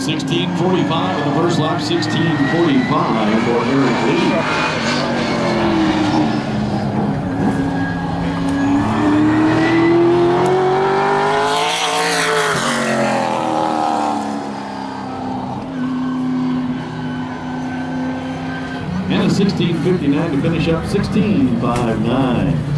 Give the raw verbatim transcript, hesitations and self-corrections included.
sixteen forty-five on the first lap, sixteen forty-five for Eric Lee. And a sixteen fifty-nine to finish up, sixteen fifty-nine.